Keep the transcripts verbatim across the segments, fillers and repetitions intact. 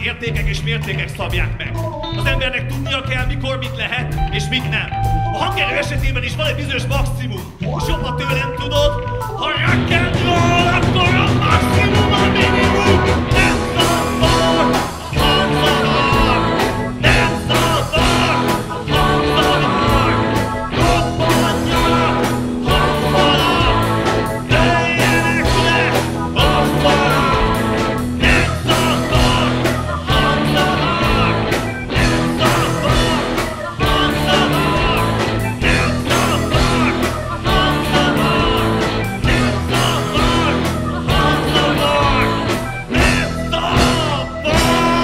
értékek és mértékek szabják meg. Az embernek tudnia kell, mikor mit lehet, és mit nem. A hangerő esetében is van egy bizonyos maximum. És jobb, ha tőlem tudod, ha rock and roll, akkor a maximum a minimum. Nem szabad a hangzavar, nem szabad a hangzavar. Robbanja hangzavar, dőljenek le a falak. Nem szabad hangzavar, nem szabad hangzavar, nem szabad hangzavar, nem szabad hangzavar, nem szabad!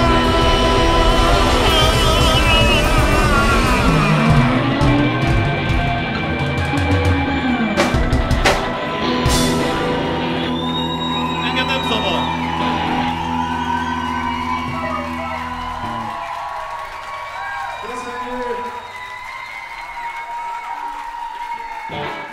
Engem nem szabad! Köszönjük!